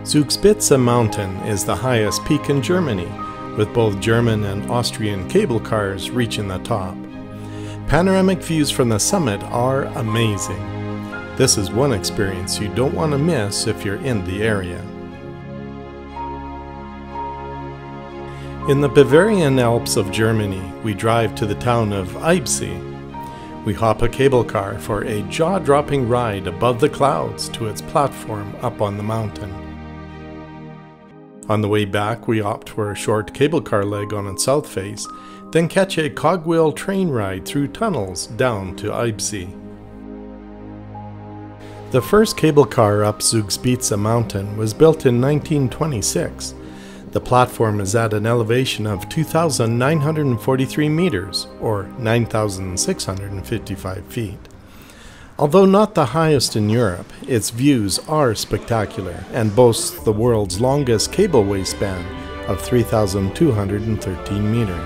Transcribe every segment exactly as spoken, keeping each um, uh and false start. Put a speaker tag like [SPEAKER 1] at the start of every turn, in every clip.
[SPEAKER 1] Zugspitze mountain is the highest peak in Germany, with both German and Austrian cable cars reaching the top. Panoramic views from the summit are amazing. This is one experience you don't want to miss if you're in the area. In the Bavarian Alps of Germany, we drive to the town of Eibsee. We hop a cable car for a jaw-dropping ride above the clouds to its platform up on the mountain. On the way back, we opt for a short cable car leg on its south face, then catch a cogwheel train ride through tunnels down to Eibsee. The first cable car up Zugspitze mountain was built in nineteen twenty-six. The platform is at an elevation of two thousand nine hundred forty-three meters, or nine thousand six hundred fifty-five feet. Although not the highest in Europe, its views are spectacular and boasts the world's longest cableway span of three thousand two hundred thirteen meters.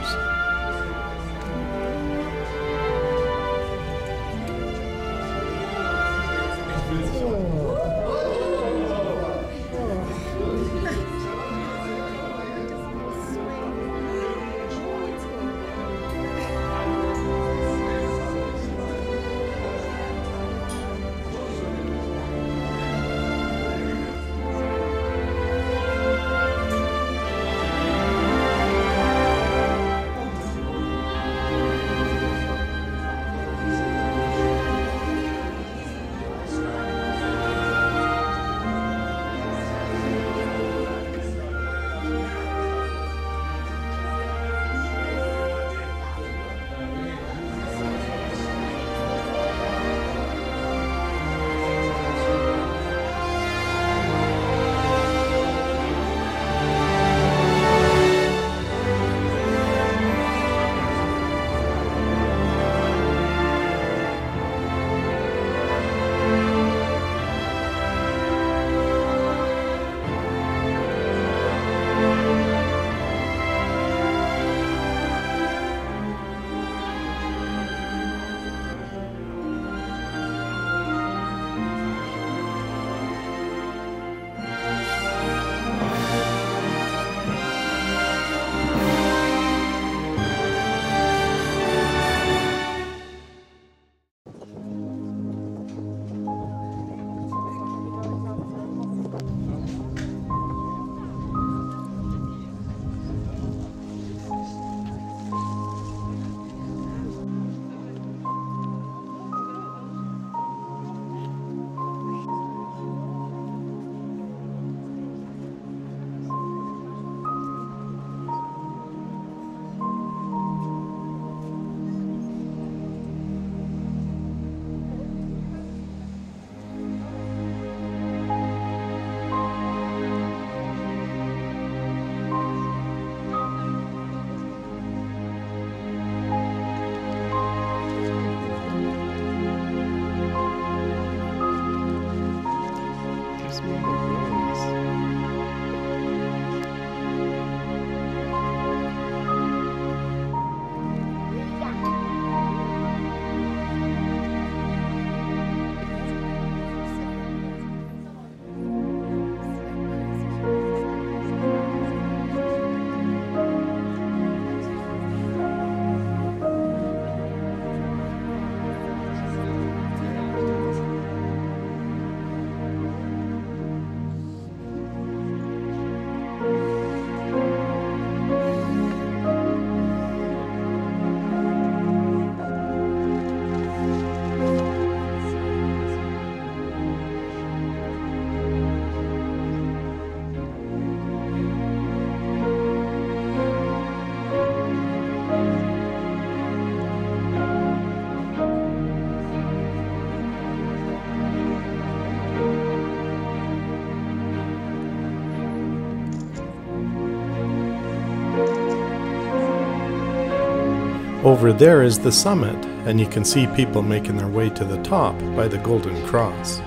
[SPEAKER 1] Over there is the summit, and you can see people making their way to the top by the Golden Cross.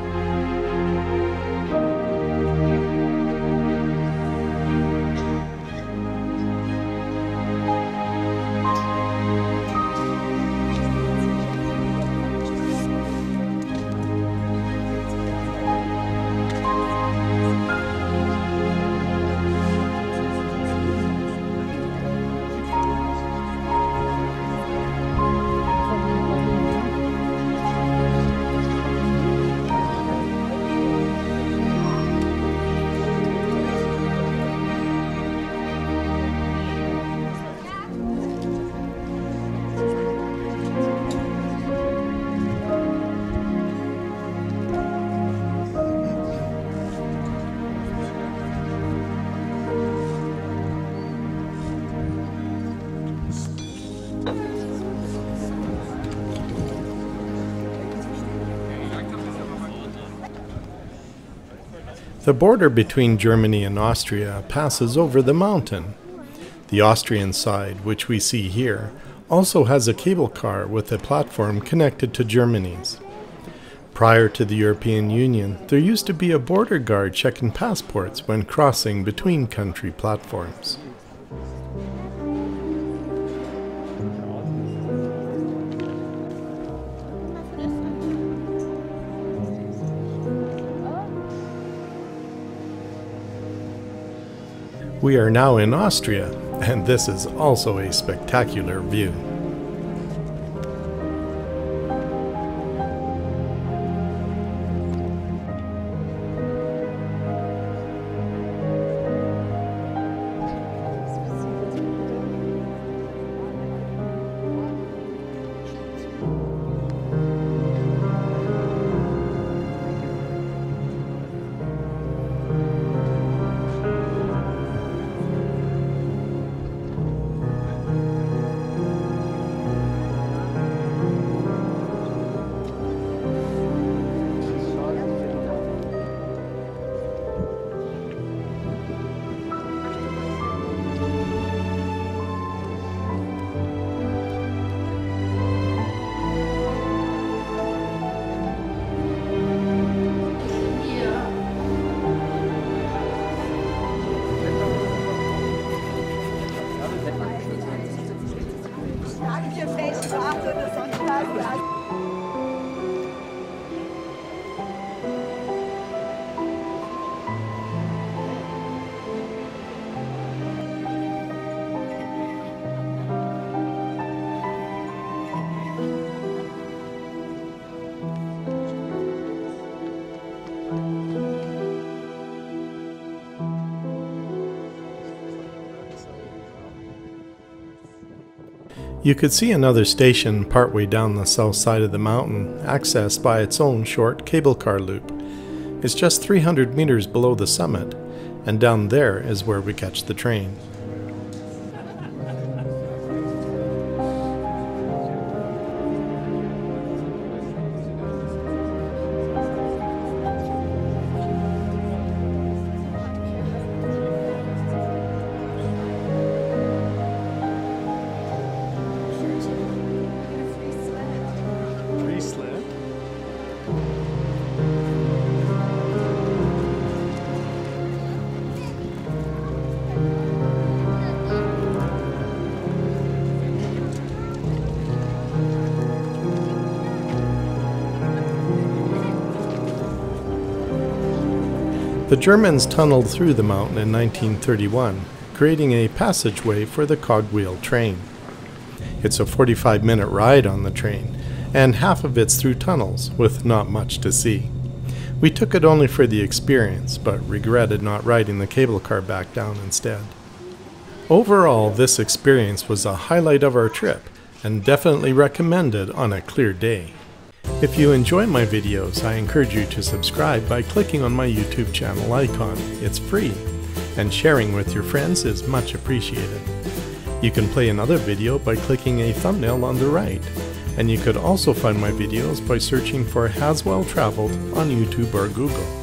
[SPEAKER 1] The border between Germany and Austria passes over the mountain. The Austrian side, which we see here, also has a cable car with a platform connected to Germany's. Prior to the European Union, there used to be a border guard checking passports when crossing between country platforms. We are now in Austria, and this is also a spectacular view. You could see another station partway down the south side of the mountain, accessed by its own short cable car loop. It's just three hundred meters below the summit, and down there is where we catch the train. The Germans tunneled through the mountain in nineteen thirty-one, creating a passageway for the cogwheel train. It's a forty-five minute ride on the train, and half of it's through tunnels, with not much to see. We took it only for the experience, but regretted not riding the cable car back down instead. Overall, this experience was a highlight of our trip, and definitely recommended on a clear day. If you enjoy my videos, I encourage you to subscribe by clicking on my YouTube channel icon. It's free, and sharing with your friends is much appreciated. You can play another video by clicking a thumbnail on the right, and you could also find my videos by searching for Haswell Traveled on YouTube or Google.